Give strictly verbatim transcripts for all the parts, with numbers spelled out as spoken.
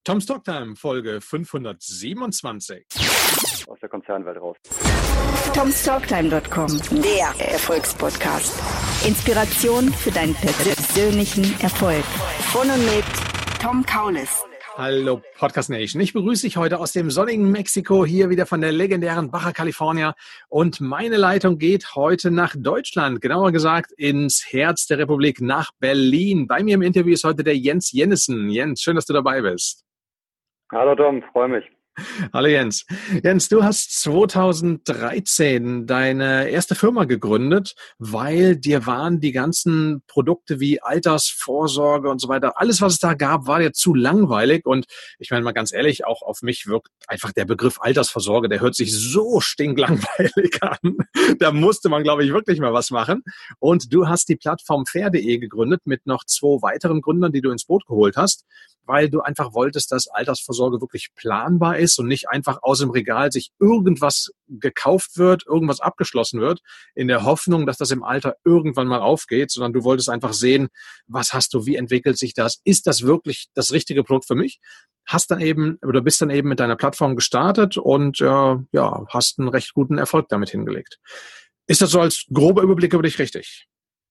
Tom's Talk Time, Folge fünfhundertsiebenundzwanzig. Aus der Konzernwelt raus. Tom's Talk Time Punkt com, der Erfolgspodcast. Inspiration für deinen persönlichen Erfolg. Von und mit Tom Kaulis. Hallo Podcast Nation, ich begrüße dich heute aus dem sonnigen Mexiko, hier wieder von der legendären Baja California, und meine Leitung geht heute nach Deutschland, genauer gesagt ins Herz der Republik, nach Berlin. Bei mir im Interview ist heute der Jens Jennissen. Jens, schön, dass du dabei bist. Hallo Tom, freue mich. Hallo Jens. Jens, du hast zweitausenddreizehn deine erste Firma gegründet, weil dir waren die ganzen Produkte wie Altersvorsorge und so weiter, alles, was es da gab, war dir zu langweilig. Und ich meine mal ganz ehrlich, auch auf mich wirkt einfach der Begriff Altersvorsorge, der hört sich so stinklangweilig an. Da musste man, glaube ich, wirklich mal was machen. Und du hast die Plattform fair punkt de gegründet mit noch zwei weiteren Gründern, die du ins Boot geholt hast, weil du einfach wolltest, dass Altersvorsorge wirklich planbar ist und nicht einfach aus dem Regal sich irgendwas gekauft wird, irgendwas abgeschlossen wird, in der Hoffnung, dass das im Alter irgendwann mal aufgeht, sondern du wolltest einfach sehen, was hast du, wie entwickelt sich das, ist das wirklich das richtige Produkt für mich? Hast dann eben, oder bist dann eben mit deiner Plattform gestartet und äh, ja, hast einen recht guten Erfolg damit hingelegt. Ist das so als grober Überblick über dich richtig?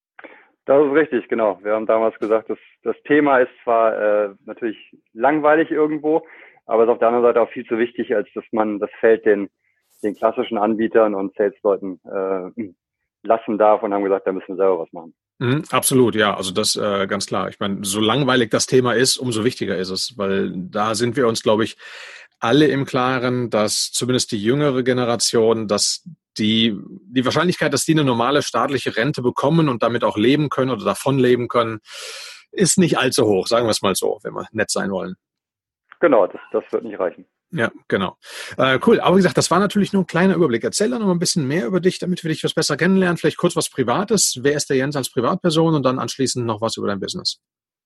Das ist richtig, genau. Wir haben damals gesagt, dass das Thema ist zwar äh, natürlich langweilig irgendwo, aber es ist auf der anderen Seite auch viel zu wichtig, als dass man das Feld den, den klassischen Anbietern und Salesleuten äh, lassen darf, und haben gesagt, da müssen wir selber was machen. Mhm, absolut, ja, also das äh, ganz klar. Ich meine, so langweilig das Thema ist, umso wichtiger ist es, weil da sind wir uns, glaube ich, alle im Klaren, dass zumindest die jüngere Generation, dass die die Wahrscheinlichkeit, dass die eine normale staatliche Rente bekommen und damit auch leben können oder davon leben können, ist nicht allzu hoch, sagen wir es mal so, wenn wir nett sein wollen. Genau, das, das wird nicht reichen. Ja, genau. Äh, cool, aber wie gesagt, das war natürlich nur ein kleiner Überblick. Erzähl doch noch mal ein bisschen mehr über dich, damit wir dich was besser kennenlernen. Vielleicht kurz was Privates. Wer ist der Jens als Privatperson? Und dann anschließend noch was über dein Business.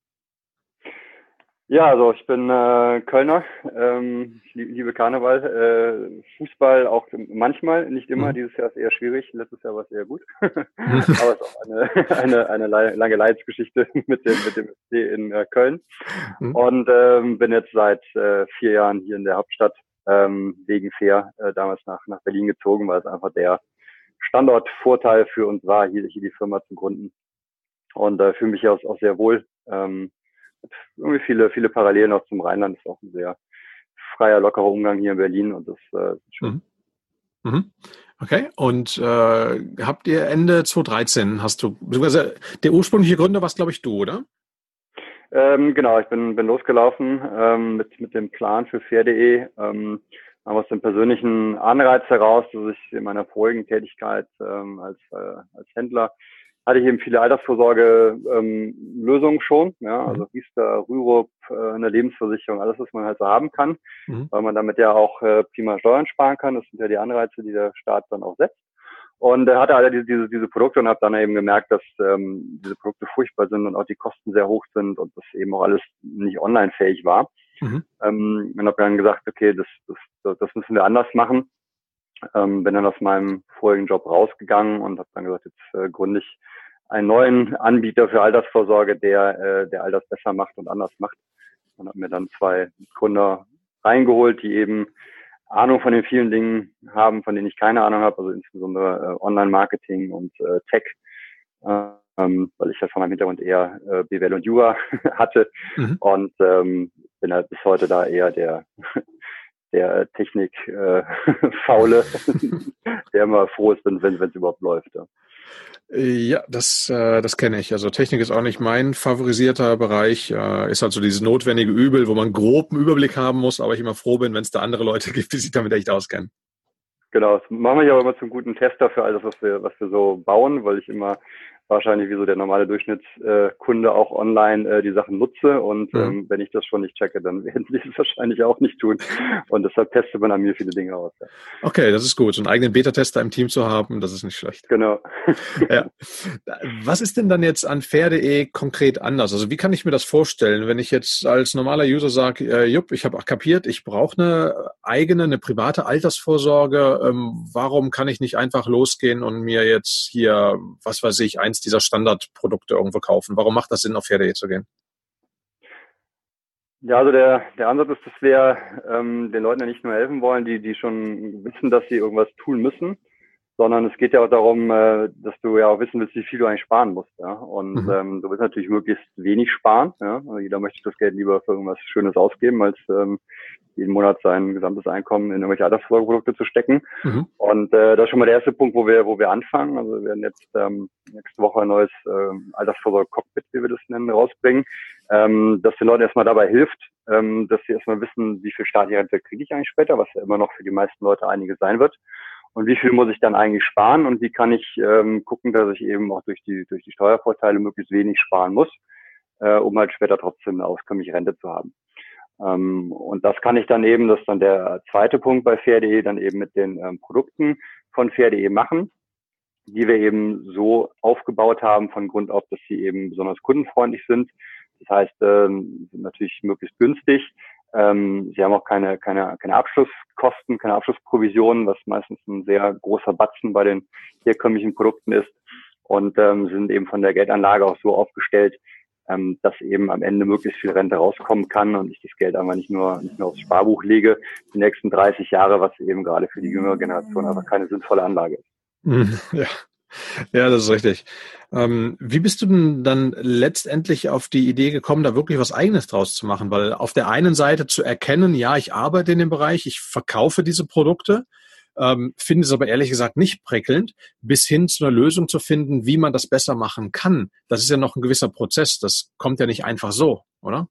Ja, also ich bin äh, Kölner, ähm, ich liebe Karneval, äh, Fußball auch manchmal, nicht immer. Mhm. Dieses Jahr ist eher schwierig, letztes Jahr war es eher gut. Aber es ist auch eine, eine, eine lange Leidensgeschichte mit dem mit dem F C in äh, Köln. Mhm. Und ähm, bin jetzt seit äh, vier Jahren hier in der Hauptstadt, ähm, wegen Fair, äh, damals nach nach Berlin gezogen, weil es einfach der Standortvorteil für uns war, hier, hier die Firma zu gründen. Und äh, fühle mich auch, auch sehr wohl. Ähm, irgendwie viele, viele Parallelen auch zum Rheinland. Das ist auch ein sehr freier, lockerer Umgang hier in Berlin, und das äh, ist schön. Mhm. Mhm. Okay, und äh, habt ihr Ende zweitausenddreizehn, hast du, beziehungsweise der ursprüngliche Gründer warst, glaube ich, du, oder? Ähm, genau, ich bin, bin losgelaufen ähm, mit, mit dem Plan für fair punkt de, ähm, aus dem persönlichen Anreiz heraus, dass ich in meiner vorigen Tätigkeit ähm, als, äh, als Händler hatte ich eben viele Altersvorsorge-Lösungen ähm, schon, ja, also Riester, Rürup, äh, eine Lebensversicherung, alles, was man halt so haben kann, mhm. weil man damit ja auch äh, prima Steuern sparen kann. Das sind ja die Anreize, die der Staat dann auch setzt. Und äh, hatte alle diese, diese, diese Produkte und habe dann eben gemerkt, dass ähm, diese Produkte furchtbar sind und auch die Kosten sehr hoch sind und das eben auch alles nicht online-fähig war. Mhm. Ähm, und habe dann gesagt, okay, das, das, das müssen wir anders machen. Ähm, bin dann aus meinem vorigen Job rausgegangen und habe dann gesagt, jetzt äh, gründe ich einen neuen Anbieter für Altersvorsorge, der äh, der all das besser macht und anders macht. Und habe mir dann zwei Gründer reingeholt, die eben Ahnung von den vielen Dingen haben, von denen ich keine Ahnung habe, also insbesondere äh, Online-Marketing und äh, Tech, äh, ähm, weil ich ja von meinem Hintergrund eher äh, B W L und Jura hatte, mhm. und ähm, bin halt bis heute da eher der der Technik-Faule, äh, der immer froh ist, wenn es überhaupt läuft. Ja, ja das, äh, das kenne ich. Also Technik ist auch nicht mein favorisierter Bereich. Äh, ist halt so dieses notwendige Übel, wo man grob einen Überblick haben muss, aber ich immer froh bin, wenn es da andere Leute gibt, die sich damit echt auskennen. Genau, das machen wir aber immer zum guten Tester für alles, was wir, was wir so bauen, weil ich immer wahrscheinlich wie so der normale Durchschnittskunde äh, auch online äh, die Sachen nutze, und mhm. ähm, wenn ich das schon nicht checke, dann werden sie es wahrscheinlich auch nicht tun, und deshalb testet man an mir viele Dinge aus. Ja. Okay, das ist gut. So einen eigenen Beta-Tester im Team zu haben, das ist nicht schlecht. Genau. Ja. Was ist denn dann jetzt an fair punkt de konkret anders? Also wie kann ich mir das vorstellen, wenn ich jetzt als normaler User sage, äh, jupp, ich habe auch kapiert, ich brauche eine eigene, eine private Altersvorsorge, ähm, warum kann ich nicht einfach losgehen und mir jetzt hier, was weiß ich, eins dieser Standardprodukte irgendwo kaufen? Warum macht das Sinn, auf fair punkt de zu gehen? Ja, also der, der Ansatz ist, dass wir ähm, den Leuten ja nicht nur helfen wollen, die, die schon wissen, dass sie irgendwas tun müssen, sondern es geht ja auch darum, äh, dass du ja auch wissen willst, wie viel du eigentlich sparen musst. Ja? Und Mhm. ähm, du willst natürlich möglichst wenig sparen. Ja? Also jeder möchte das Geld lieber für irgendwas Schönes ausgeben, als ähm, jeden Monat sein gesamtes Einkommen in irgendwelche Altersvorsorgeprodukte zu stecken. Mhm. Und äh, das ist schon mal der erste Punkt, wo wir, wo wir anfangen. Also wir werden jetzt ähm, nächste Woche ein neues äh, Altersvorsorge-Cockpit, wie wir das nennen, rausbringen, ähm, das den Leuten erstmal dabei hilft, ähm, dass sie erstmal wissen, wie viel staatliche Rente kriege ich eigentlich später, was ja immer noch für die meisten Leute einige sein wird. Und wie viel muss ich dann eigentlich sparen und wie kann ich ähm, gucken, dass ich eben auch durch die durch die Steuervorteile möglichst wenig sparen muss, äh, um halt später trotzdem eine auskömmliche Rente zu haben. Ähm, und das kann ich dann eben, das ist dann der zweite Punkt bei fair punkt de, dann eben mit den ähm, Produkten von fair punkt de machen, die wir eben so aufgebaut haben von Grund auf, dass sie eben besonders kundenfreundlich sind. Das heißt, ähm, sind natürlich möglichst günstig. Ähm, sie haben auch keine, keine, keine Abschlusskosten, keine Abschlussprovisionen, was meistens ein sehr großer Batzen bei den herkömmlichen Produkten ist. Und ähm, sind eben von der Geldanlage auch so aufgestellt, ähm, dass eben am Ende möglichst viel Rente rauskommen kann und ich das Geld einfach nicht nur, nicht nur aufs Sparbuch lege, die nächsten dreißig Jahre, was eben gerade für die jüngere Generation einfach keine sinnvolle Anlage ist. Ja. Ja, das ist richtig. Ähm, wie bist du denn dann letztendlich auf die Idee gekommen, da wirklich was Eigenes draus zu machen? Weil auf der einen Seite zu erkennen, ja, ich arbeite in dem Bereich, ich verkaufe diese Produkte, ähm, finde es aber ehrlich gesagt nicht prickelnd, bis hin zu einer Lösung zu finden, wie man das besser machen kann. Das ist ja noch ein gewisser Prozess. Das kommt ja nicht einfach so, oder?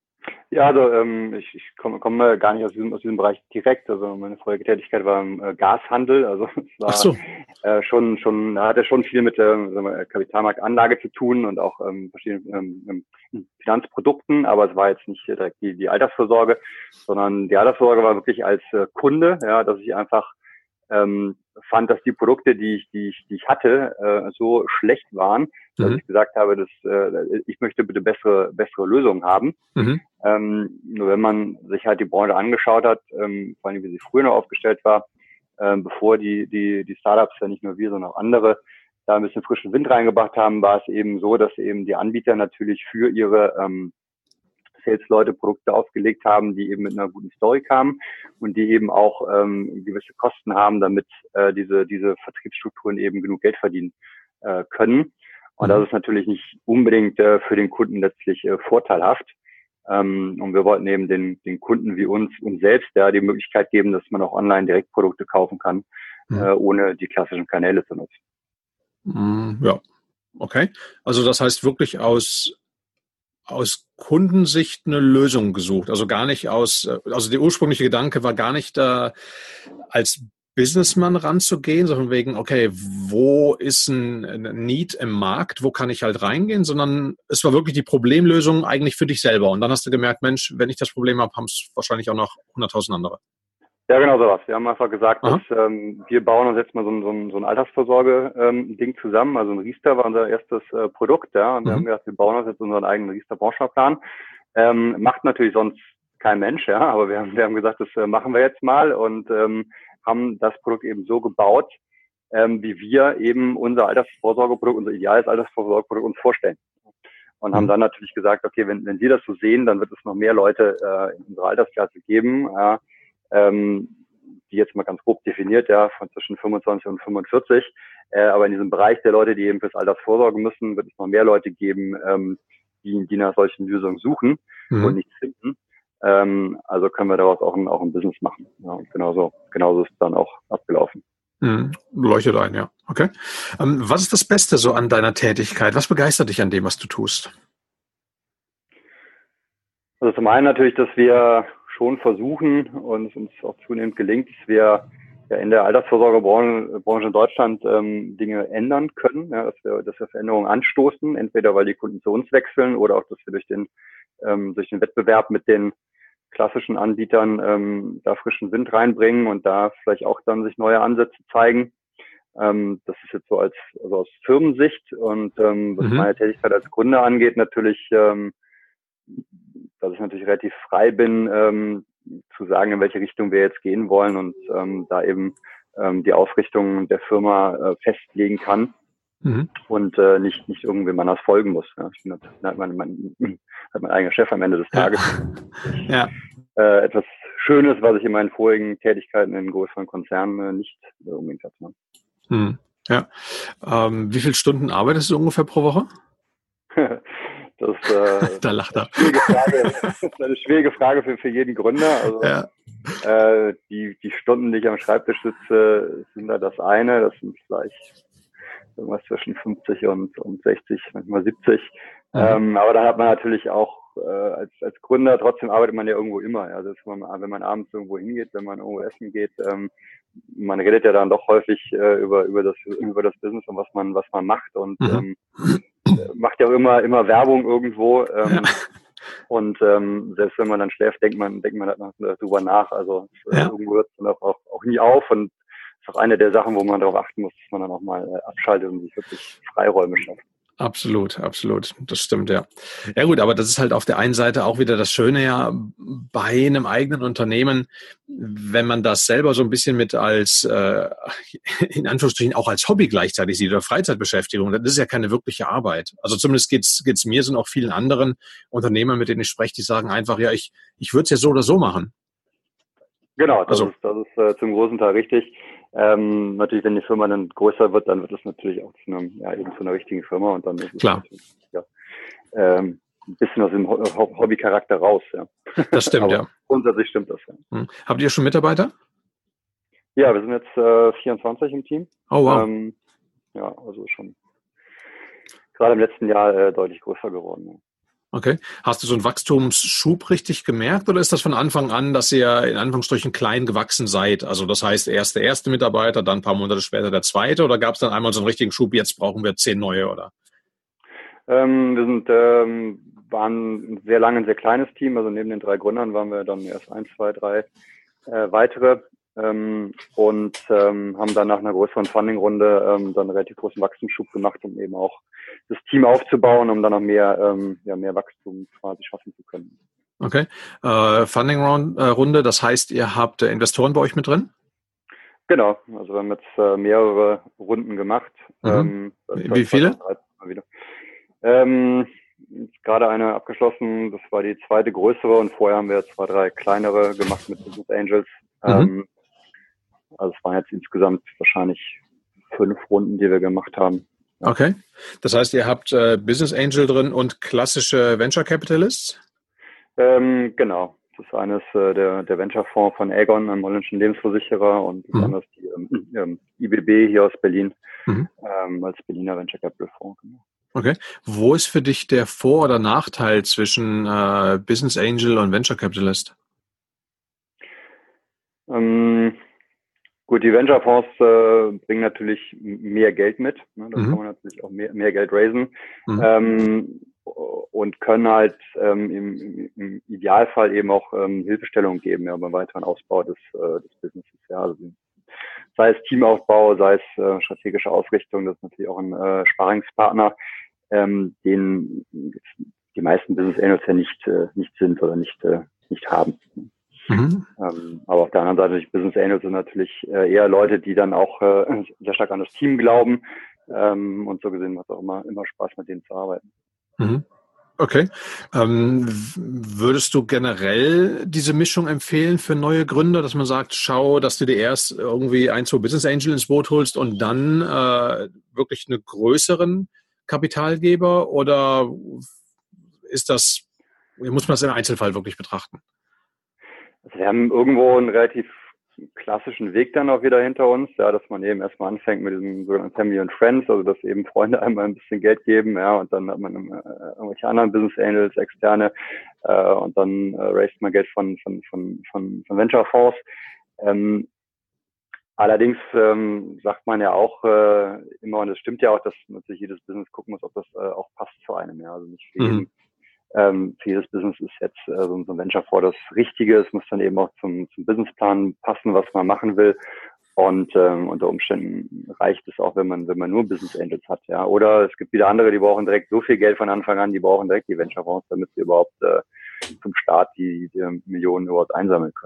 Ja, also ähm, ich, ich komme, komme gar nicht aus diesem, aus diesem Bereich direkt. Also meine vorherige Tätigkeit war im äh, Gashandel. Also es Ach war so. äh, schon, schon, da hatte schon viel mit äh, sagen wir, Kapitalmarktanlage zu tun und auch ähm, verschiedenen ähm, Finanzprodukten. Aber es war jetzt nicht direkt die, die Altersvorsorge, sondern die Altersvorsorge war wirklich als äh, Kunde, ja, dass ich einfach ähm, fand, dass die Produkte, die ich, die ich, die ich hatte, äh, so schlecht waren, dass Mhm. ich gesagt habe, dass äh, ich möchte bitte bessere, bessere Lösungen haben. Mhm. Ähm, nur wenn man sich halt die Branche angeschaut hat, ähm, vor allem wie sie früher noch aufgestellt war, ähm, bevor die, die, die Startups, ja nicht nur wir, sondern auch andere, da ein bisschen frischen Wind reingebracht haben, war es eben so, dass eben die Anbieter natürlich für ihre ähm, Sales-Leute Produkte aufgelegt haben, die eben mit einer guten Story kamen und die eben auch ähm, gewisse Kosten haben, damit äh, diese, diese Vertriebsstrukturen eben genug Geld verdienen äh, können. Und das ist natürlich nicht unbedingt äh, für den Kunden letztlich äh, vorteilhaft. Ähm, und wir wollten eben den, den Kunden wie uns uns selbst ja die Möglichkeit geben, dass man auch online direkt Produkte kaufen kann, Mhm. äh, ohne die klassischen Kanäle zu nutzen. Mhm. Ja, okay. Also das heißt wirklich aus aus Kundensicht eine Lösung gesucht. Also gar nicht aus, also der ursprüngliche Gedanke war gar nicht da, als Businessman ranzugehen, sondern wegen, okay, wo ist ein, ein Need im Markt, wo kann ich halt reingehen, sondern es war wirklich die Problemlösung eigentlich für dich selber. Und dann hast du gemerkt, Mensch, wenn ich das Problem habe, haben es wahrscheinlich auch noch hunderttausend andere. Ja, genau sowas. Wir haben einfach gesagt, Aha. dass ähm, wir bauen uns jetzt mal so ein, so ein, so ein Altersvorsorge-Ding ähm, zusammen. Also ein Riester war unser erstes äh, Produkt, ja. Und wir Mhm. haben gesagt, wir bauen uns jetzt unseren eigenen Riester-Branchenplan. Ähm, macht natürlich sonst kein Mensch, ja, aber wir haben, wir haben gesagt, das äh, machen wir jetzt mal und ähm, haben das Produkt eben so gebaut, ähm, wie wir eben unser Altersvorsorgeprodukt, unser ideales Altersvorsorgeprodukt uns vorstellen. Und haben Mhm. dann natürlich gesagt, okay, wenn, wenn Sie das so sehen, dann wird es noch mehr Leute äh, in unserer Altersklasse geben, äh, ähm, die jetzt mal ganz grob definiert, ja, von zwischen fünfundzwanzig und fünfundvierzig. Äh, aber in diesem Bereich der Leute, die eben fürs Alter vorsorgen müssen, wird es noch mehr Leute geben, ähm, die, die nach solchen Lösungen suchen Mhm. und nichts finden. Ähm, also können wir daraus auch ein, auch ein Business machen. Ja, und genauso, genauso ist es dann auch abgelaufen. Mhm. Leuchtet ein, ja. Okay. Ähm, was ist das Beste so an deiner Tätigkeit? Was begeistert dich an dem, was du tust? Also zum einen natürlich, dass wir schon versuchen und es uns auch zunehmend gelingt, dass wir ja in der Altersvorsorgebranche in Deutschland ähm, Dinge ändern können, ja, dass wir, dass wir Veränderungen anstoßen, entweder weil die Kunden zu uns wechseln oder auch, dass wir durch den ähm, durch den Wettbewerb mit den klassischen Anbietern ähm, da frischen Wind reinbringen und da vielleicht auch dann sich neue Ansätze zeigen. Ähm, das ist jetzt so als also aus Firmensicht und ähm, was Mhm. meine Tätigkeit als Gründer angeht, natürlich ähm, dass ich natürlich relativ frei bin, ähm, zu sagen, in welche Richtung wir jetzt gehen wollen und ähm, da eben ähm, die Ausrichtung der Firma äh, festlegen kann. mhm. und äh, nicht nicht irgendwem anders folgen muss. Ja. Ich finde, da hat man, man hat mein eigener Chef am Ende des Tages. Ja. Äh, etwas Schönes, was ich in meinen vorigen Tätigkeiten in größeren Konzernen äh, nicht äh, unbedingt hatte. Ne? Mhm. Ja. Ähm, wie viele Stunden arbeitest du ungefähr pro Woche? Das, äh, da lacht er. Schwierige Frage, das ist eine schwierige Frage für, für jeden Gründer. Also, ja. äh, die, die Stunden, die ich am Schreibtisch sitze, sind da das eine. Das sind vielleicht irgendwas zwischen fünfzig und, und sechzig, manchmal siebzig. Mhm. Ähm, aber dann hat man natürlich auch äh, als, als Gründer, trotzdem arbeitet man ja irgendwo immer. Also wenn man, wenn man abends irgendwo hingeht, wenn man irgendwo essen geht, ähm, man redet ja dann doch häufig äh, über, über, das, über das Business und was man, was man macht. Und mhm. ähm, macht ja auch immer, immer Werbung irgendwo. Ähm, ja. Und ähm, selbst wenn man dann schläft, denkt man, denkt man halt noch drüber nach. Also äh, ja. irgendwo hört es dann auch, auch, auch nie auf. Und das ist auch eine der Sachen, wo man darauf achten muss, dass man dann auch mal äh, abschaltet und sich wirklich Freiräume schafft. Absolut, absolut. Das stimmt, ja. Ja gut, aber das ist halt auf der einen Seite auch wieder das Schöne ja bei einem eigenen Unternehmen, wenn man das selber so ein bisschen mit als, äh, in Anführungsstrichen auch als Hobby gleichzeitig sieht oder Freizeitbeschäftigung, das ist ja keine wirkliche Arbeit. Also zumindest geht's geht's mir und auch vielen anderen Unternehmern, mit denen ich spreche, die sagen einfach, ja, ich ich würde es ja so oder so machen. Genau, das also. ist, das ist äh, zum großen Teil richtig. Ähm, natürlich, wenn die Firma dann größer wird, dann wird es natürlich auch zu einer, ja, eben zu einer richtigen Firma und dann ist es Klar. Ja, ähm, ein bisschen aus dem Hobbycharakter raus. Ja. Das stimmt, ja. Grundsätzlich stimmt das, ja. Hm. Habt ihr schon Mitarbeiter? Ja, wir sind jetzt äh, vierundzwanzig im Team. Oh, wow. Ähm, ja, also schon gerade im letzten Jahr äh, deutlich größer geworden. Ja. Okay. Hast du so einen Wachstumsschub richtig gemerkt oder ist das von Anfang an, dass ihr in Anführungsstrichen klein gewachsen seid? Also das heißt, erst der erste Mitarbeiter, dann ein paar Monate später der zweite oder gab es dann einmal so einen richtigen Schub, jetzt brauchen wir zehn neue, oder? Ähm, wir sind, ähm, waren sehr lange ein sehr kleines Team, also neben den drei Gründern waren wir dann erst ein, zwei, drei äh, weitere ähm, und ähm, haben dann nach einer größeren Funding-Runde ähm, dann einen relativ großen Wachstumsschub gemacht, um eben auch das Team aufzubauen, um dann noch mehr, ähm, ja, mehr Wachstum quasi schaffen zu können. Okay. Äh, Funding-Runde, das heißt, ihr habt äh, Investoren bei euch mit drin? Genau, also wir haben jetzt äh, mehrere Runden gemacht. Mhm. Ähm, Wie viele? Wieder. Ähm, gerade eine abgeschlossen, das war die zweite größere und vorher haben wir zwei, drei kleinere gemacht mit Business Angels. Mhm. Ähm, also es waren jetzt insgesamt wahrscheinlich fünf Runden, die wir gemacht haben. Ja. Okay, das heißt, ihr habt äh, Business Angel drin und klassische Venture Capitalists? Ähm, genau, das eine ist äh, der, der Venture-Fonds von Aegon, einem holländischen Lebensversicherer, und das mhm. andere ist die ähm, I B B hier aus Berlin, mhm. ähm, als Berliner Venture Capital Fonds. Genau. Okay. Wo ist für dich der Vor- oder Nachteil zwischen äh, Business Angel und Venture Capitalist? Ähm, gut, die Venture-Fonds äh, bringen natürlich mehr Geld mit. Ne? Da mhm. kann man natürlich auch mehr, mehr Geld raisen. Mhm. Ähm, und können halt ähm, im, im Idealfall eben auch ähm, Hilfestellung geben, ja, beim weiteren Ausbau des, äh, des Businesses. Ja. Also, sei es Teamaufbau, sei es äh, strategische Ausrichtung, das ist natürlich auch ein äh, Sparingspartner, ähm, den die meisten Business Angels ja nicht, äh, nicht sind oder nicht, äh, nicht haben. Mhm. Ähm, aber auf der anderen Seite, Business Angels sind natürlich äh, eher Leute, die dann auch äh, sehr stark an das Team glauben, ähm, und so gesehen macht es auch immer, immer Spaß, mit denen zu arbeiten. Okay. Ähm, würdest du generell diese Mischung empfehlen für neue Gründer, dass man sagt, schau, dass du dir erst irgendwie ein, zwei Business Angel ins Boot holst und dann äh, wirklich einen größeren Kapitalgeber, oder ist das, muss man das im Einzelfall wirklich betrachten? Also wir haben irgendwo einen relativ klassischen Weg dann auch wieder hinter uns, ja, dass man eben erstmal anfängt mit diesem sogenannten Family and Friends, also dass eben Freunde einmal ein bisschen Geld geben, ja, und dann hat man äh, irgendwelche anderen Business Angels, externe, äh, und dann äh, raised man Geld von von von von, von Venture Fonds. Ähm, allerdings ähm, sagt man ja auch äh, immer, und es stimmt ja auch, dass natürlich jedes Business gucken muss, ob das äh, auch passt zu einem, ja, also nicht für jeden. Mhm. Ähm, für jedes Business ist jetzt äh, so ein Venture-Fonds das Richtige. Es muss dann eben auch zum, zum Businessplan passen, was man machen will. Und ähm, unter Umständen reicht es auch, wenn man wenn man nur Business Angels hat. Ja. Oder es gibt wieder andere, die brauchen direkt so viel Geld von Anfang an, die brauchen direkt die Venture-Fonds, damit sie überhaupt äh, zum Start die, die Millionen überhaupt einsammeln können.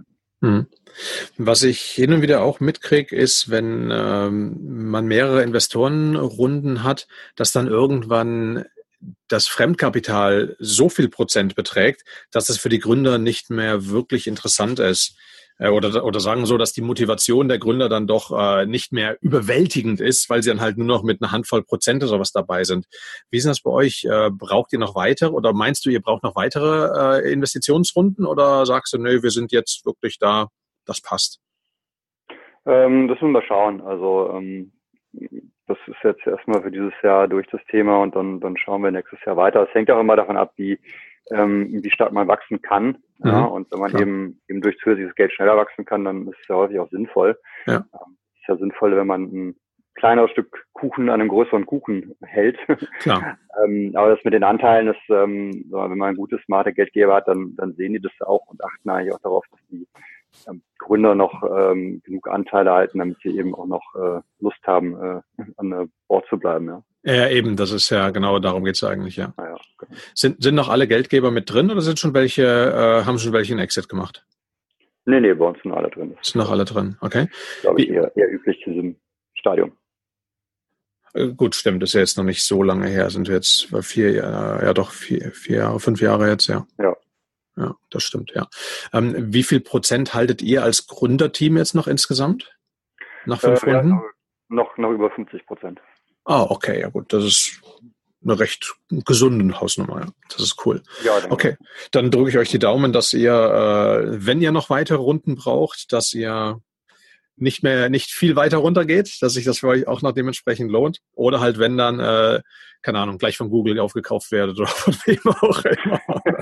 Hm. Was ich hin und wieder auch mitkriege, ist, wenn ähm, man mehrere Investorenrunden hat, dass dann irgendwann das Fremdkapital so viel Prozent beträgt, dass es für die Gründer nicht mehr wirklich interessant ist. Äh, oder, oder sagen wir so, dass die Motivation der Gründer dann doch äh, nicht mehr überwältigend ist, weil sie dann halt nur noch mit einer Handvoll Prozent oder sowas dabei sind. Wie ist das bei euch? Äh, braucht ihr noch weitere oder meinst du, ihr braucht noch weitere äh, Investitionsrunden oder sagst du, nö, wir sind jetzt wirklich da, das passt? Ähm, das müssen wir schauen. Also ähm, das ist jetzt erstmal für dieses Jahr durch das Thema und dann, dann schauen wir nächstes Jahr weiter. Es hängt auch immer davon ab, wie, ähm, wie stark man wachsen kann. Mhm. Ja, und wenn man Klar. eben, eben durch zusätzliches Geld schneller wachsen kann, dann ist es ja häufig auch sinnvoll. Ja. Ähm, es ist ja sinnvoll, wenn man ein kleineres Stück Kuchen an einem größeren Kuchen hält. Klar. ähm, aber das mit den Anteilen ist, ähm, wenn man ein gutes, smarte Geldgeber hat, dann, dann sehen die das auch und achten eigentlich auch darauf, dass die ähm, Gründer noch ähm, genug Anteile halten, damit sie eben auch noch äh, Lust haben, äh, an Bord zu bleiben. Ja. Ja, eben, das ist ja genau, darum geht's eigentlich, ja. Ah, ja genau. Sind, sind noch alle Geldgeber mit drin oder sind schon welche, äh, haben schon welche einen Exit gemacht? Nee, nee, bei uns sind alle drin. Sind noch alle drin, okay. Glaube ich, eher, eher üblich zu diesem Stadium. Äh, gut, stimmt, ist ja jetzt noch nicht so lange her, sind wir jetzt vier Jahre, ja doch, vier, vier Jahre, fünf Jahre jetzt, ja. Ja. Ja, das stimmt, ja. Ähm, wie viel Prozent haltet ihr als Gründerteam jetzt noch insgesamt? Nach fünf äh, Runden? Ja, noch, noch über fünfzig Prozent. Ah, okay, ja gut, das ist eine recht gesunde Hausnummer, ja. Das ist cool. Ja, danke. Okay, dann drücke ich euch die Daumen, dass ihr, äh, wenn ihr noch weitere Runden braucht, dass ihr nicht mehr, nicht viel weiter runtergeht, dass sich das für euch auch noch dementsprechend lohnt. Oder halt, wenn dann, äh, keine Ahnung, gleich von Google aufgekauft werdet oder von wem auch immer.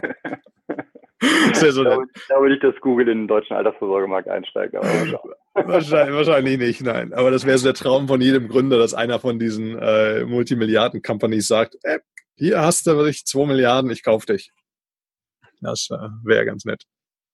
Sehr so da, da würde ich, dass Google in den deutschen Altersvorsorgemarkt einsteigt. Aber wahrscheinlich, wahrscheinlich nicht, nein. Aber das wäre so der Traum von jedem Gründer, dass einer von diesen äh, Multimilliarden-Companies sagt, äh, hier hast du wirklich zwei Milliarden, ich kauf dich. Das äh, wäre ganz nett.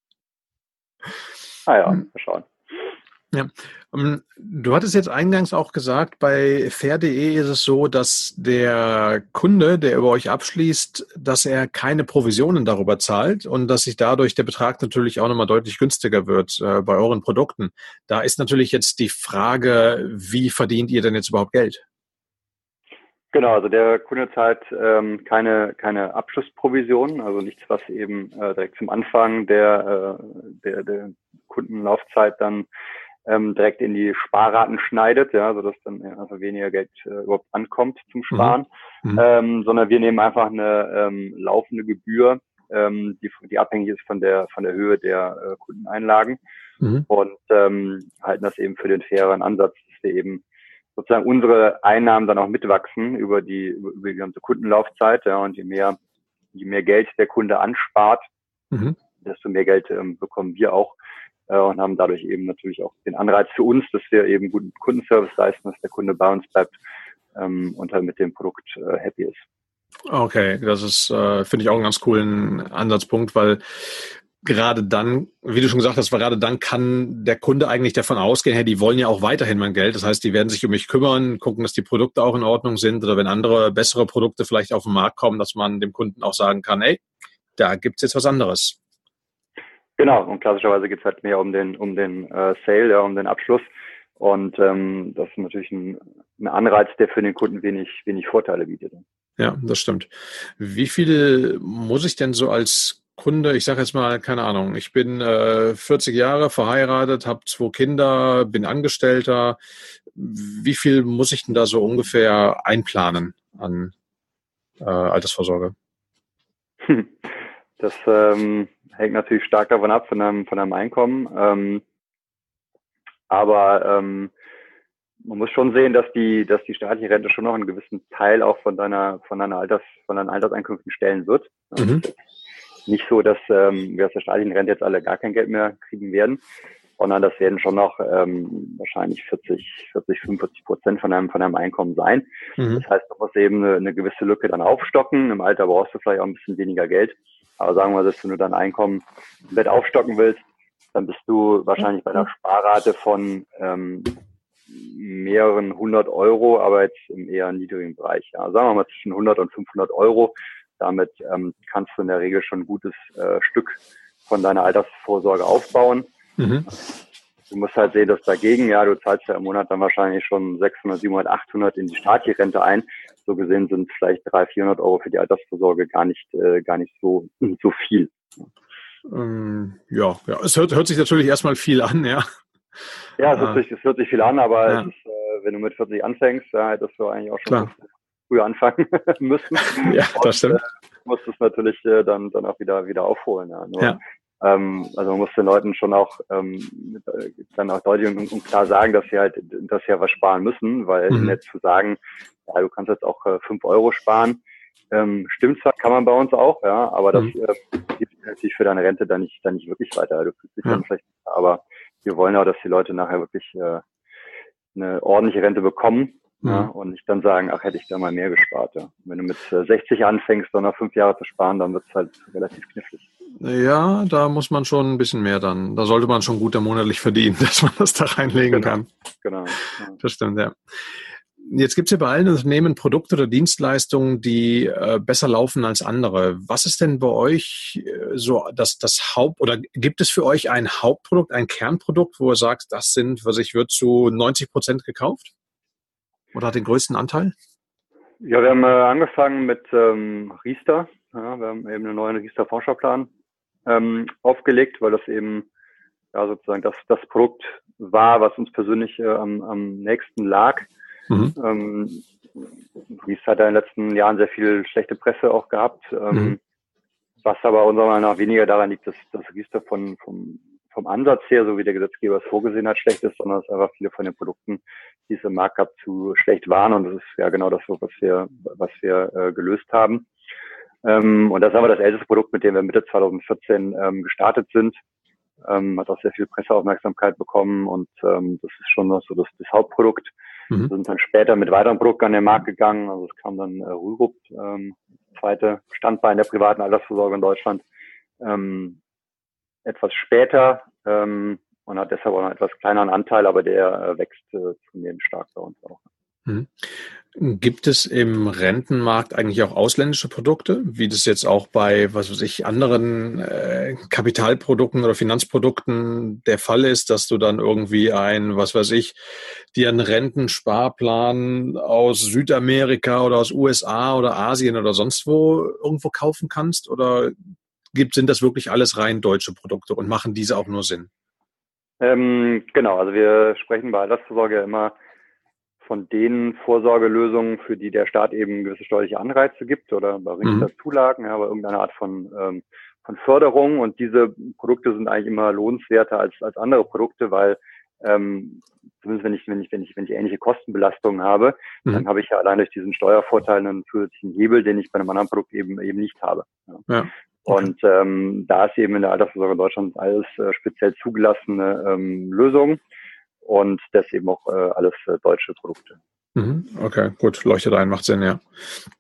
Ah ja, mal schauen. Ja. Du hattest jetzt eingangs auch gesagt, bei fair punkt de ist es so, dass der Kunde, der über euch abschließt, dass er keine Provisionen darüber zahlt und dass sich dadurch der Betrag natürlich auch nochmal deutlich günstiger wird äh, bei euren Produkten. Da ist natürlich jetzt die Frage, wie verdient ihr denn jetzt überhaupt Geld? Genau, also der Kunde zahlt ähm, keine keine Abschlussprovision, also nichts, was eben äh, direkt zum Anfang der, äh, der, der Kundenlaufzeit dann ähm, direkt in die Sparraten schneidet, ja, sodass dann also weniger Geld äh, überhaupt ankommt zum Sparen, mhm. ähm, sondern wir nehmen einfach eine ähm, laufende Gebühr, ähm, die, die abhängig ist von der von der Höhe der äh, Kundeneinlagen mhm. und ähm, halten das eben für den faireren Ansatz, dass wir eben sozusagen unsere Einnahmen dann auch mitwachsen über die über die ganze Kundenlaufzeit, ja, und je mehr je mehr Geld der Kunde anspart, mhm. desto mehr Geld ähm, bekommen wir auch. Und haben dadurch eben natürlich auch den Anreiz für uns, dass wir eben guten Kundenservice leisten, dass der Kunde bei uns bleibt ähm, und halt mit dem Produkt äh, happy ist. Okay, das ist, äh, finde ich auch einen ganz coolen Ansatzpunkt, weil gerade dann, wie du schon gesagt hast, gerade dann kann der Kunde eigentlich davon ausgehen, hey, die wollen ja auch weiterhin mein Geld. Das heißt, die werden sich um mich kümmern, gucken, dass die Produkte auch in Ordnung sind oder wenn andere bessere Produkte vielleicht auf den Markt kommen, dass man dem Kunden auch sagen kann, hey, da gibt's jetzt was anderes. Genau, und klassischerweise geht es halt mehr um den um den äh, Sale, ja, um den Abschluss. Und ähm, das ist natürlich ein, ein Anreiz, der für den Kunden wenig wenig Vorteile bietet. Ja, das stimmt. Wie viel muss ich denn so als Kunde, ich sage jetzt mal, keine Ahnung, ich bin äh, vierzig Jahre verheiratet, habe zwei Kinder, bin Angestellter. Wie viel muss ich denn da so ungefähr einplanen an äh, Altersvorsorge? Das ähm, hängt natürlich stark davon ab, von einem, von einem Einkommen. Ähm, aber ähm, man muss schon sehen, dass die, dass die staatliche Rente schon noch einen gewissen Teil auch von deiner, von deiner Alters, von deinen Alterseinkünften stellen wird. Mhm. Nicht so, dass ähm, wir aus der staatlichen Rente jetzt alle gar kein Geld mehr kriegen werden, sondern das werden schon noch ähm, wahrscheinlich vierzig, vierzig, fünfundvierzig Prozent von einem, von einem Einkommen sein. Mhm. Das heißt, du musst eben eine, eine gewisse Lücke dann aufstocken. Im Alter brauchst du vielleicht auch ein bisschen weniger Geld. Aber sagen wir, dass wenn du dein Einkommen komplett aufstocken willst, dann bist du wahrscheinlich bei einer Sparrate von ähm, mehreren hundert Euro, aber jetzt im eher niedrigen Bereich. Ja. Sagen wir mal zwischen hundert und fünfhundert Euro. Damit ähm, kannst du in der Regel schon ein gutes äh, Stück von deiner Altersvorsorge aufbauen. Mhm. Du musst halt sehen, dass dagegen, ja, du zahlst ja im Monat dann wahrscheinlich schon sechshundert, siebenhundert, achthundert in die staatliche Rente ein. So gesehen sind vielleicht dreihundert, vierhundert Euro für die Altersvorsorge gar nicht, äh, gar nicht so, so viel. Ähm, ja, ja, es hört, hört sich natürlich erstmal viel an, ja. Ja, es hört, äh, sich, es hört sich viel an, aber ja. es ist, äh, wenn du mit vierzig anfängst, ja, hättest du eigentlich auch schon Klar. früher anfangen müssen. Ja, das stimmt. Und, äh, musst es natürlich äh, dann, dann auch wieder, wieder aufholen. Ja. Nur, ja. ähm, also man muss den Leuten schon auch ähm, dann auch deutlich und, und klar sagen, dass sie halt, dass sie ja was sparen müssen, weil Mhm. nicht zu sagen, ja, du kannst jetzt auch äh, fünf Euro sparen. Ähm, stimmt zwar, kann man bei uns auch, ja, aber das Mhm. äh, gibt natürlich für deine Rente dann nicht, dann nicht wirklich weiter. Du fühlst dich Ja. dann vielleicht, aber wir wollen auch, dass die Leute nachher wirklich äh, eine ordentliche Rente bekommen, mhm. ja, und nicht dann sagen, ach, hätte ich da mal mehr gespart. Ja. Wenn du mit äh, sechzig anfängst, dann noch fünf Jahre zu sparen, dann wird es halt relativ knifflig. Ja, da muss man schon ein bisschen mehr dann. Da sollte man schon gut monatlich verdienen, dass man das da reinlegen genau. kann. Genau. Ja. Das stimmt, ja. Jetzt gibt es ja bei allen Unternehmen Produkte oder Dienstleistungen, die äh, besser laufen als andere. Was ist denn bei euch äh, so das, das Haupt- oder gibt es für euch ein Hauptprodukt, ein Kernprodukt, wo ihr sagt, das sind, was ich würde, zu neunzig Prozent gekauft? Oder hat den größten Anteil? Ja, wir haben äh, angefangen mit ähm, Riester. Ja, wir haben eben einen neuen Riester-Forscherplan ähm, aufgelegt, weil das eben ja sozusagen das, das Produkt war, was uns persönlich äh, am, am nächsten lag. Mhm. Ähm, Riester hat ja in den letzten Jahren sehr viel schlechte Presse auch gehabt, ähm, mhm. was aber unserer Meinung nach weniger daran liegt, dass das Riester von, vom, vom Ansatz her, so wie der Gesetzgeber es vorgesehen hat, schlecht ist, sondern dass einfach viele von den Produkten, die es im Markt gab, zu schlecht waren. Und das ist ja genau das, was wir, was wir äh, gelöst haben. Ähm, und das ist aber das älteste Produkt, mit dem wir Mitte zwanzig vierzehn ähm, gestartet sind. Ähm, hat auch sehr viel Presseaufmerksamkeit bekommen und ähm, das ist schon so das, das Hauptprodukt. Mhm. Wir sind dann später mit weiteren Produkten an den Markt gegangen. Also es kam dann äh, Rürup, ähm, zweite Standbein der privaten Altersvorsorge in Deutschland, ähm, etwas später ähm, und hat deshalb auch noch einen etwas kleineren Anteil, aber der äh, wächst äh, zunehmend stark bei uns auch. Mhm. Gibt es im Rentenmarkt eigentlich auch ausländische Produkte, wie das jetzt auch bei, was weiß ich, anderen äh, Kapitalprodukten oder Finanzprodukten der Fall ist, dass du dann irgendwie ein, was weiß ich, dir einen Rentensparplan aus Südamerika oder aus U S A oder Asien oder sonst wo irgendwo kaufen kannst? Oder gibt, sind das wirklich alles rein deutsche Produkte und machen diese auch nur Sinn? Ähm, genau, also wir sprechen bei Altersvorsorge ja immer von den Vorsorgelösungen, für die der Staat eben gewisse steuerliche Anreize gibt oder bei Richterzulagen, ja, bei irgendeiner Art von, ähm, von Förderung. Und diese Produkte sind eigentlich immer lohnenswerter als, als andere Produkte, weil ähm, zumindest wenn ich, wenn ich, wenn ich, wenn ich ähnliche Kostenbelastungen habe, mhm. dann habe ich ja allein durch diesen Steuervorteil einen zusätzlichen Hebel, den ich bei einem anderen Produkt eben eben nicht habe. Ja. Ja. Okay. Und ähm, da ist eben in der Altersvorsorge in Deutschland alles äh, speziell zugelassene ähm, Lösungen. Und das eben auch äh, alles äh, deutsche Produkte. Okay, gut, leuchtet ein, macht Sinn, ja.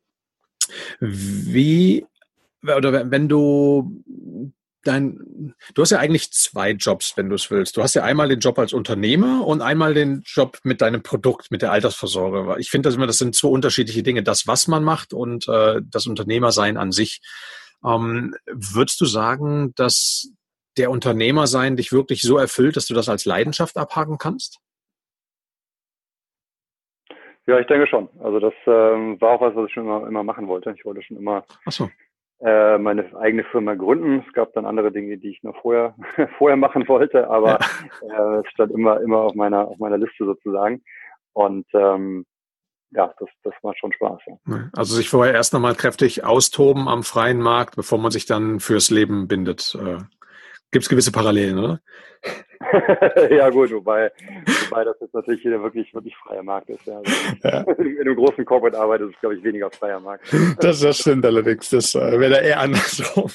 Wie, oder wenn du dein, du hast ja eigentlich zwei Jobs, wenn du es willst. Du hast ja einmal den Job als Unternehmer und einmal den Job mit deinem Produkt, mit der Altersvorsorge. Ich finde das immer, das sind zwei unterschiedliche Dinge. Das, was man macht und äh, das Unternehmersein an sich. Ähm, würdest du sagen, dass der Unternehmer sein dich wirklich so erfüllt, dass du das als Leidenschaft abhaken kannst? Ja, ich denke schon. Also das ähm, war auch was, was ich schon immer, immer machen wollte. Ich wollte schon immer Ach so. äh, meine eigene Firma gründen. Es gab dann andere Dinge, die ich noch vorher vorher machen wollte, aber ja. äh, es stand immer immer auf meiner auf meiner Liste sozusagen. Und ähm, ja, das das macht schon Spaß. Ja. Also sich vorher erst nochmal kräftig austoben am freien Markt, bevor man sich dann fürs Leben bindet. Äh, Gibt es gewisse Parallelen, oder? Ja gut, wobei, wobei das jetzt natürlich hier wirklich, wirklich freier Markt ist. Ja. Also ja. In einem großen Corporate Arbeit ist es, glaube ich, weniger freier Markt. Das, das stimmt allerdings. Das äh, wäre da eher andersrum.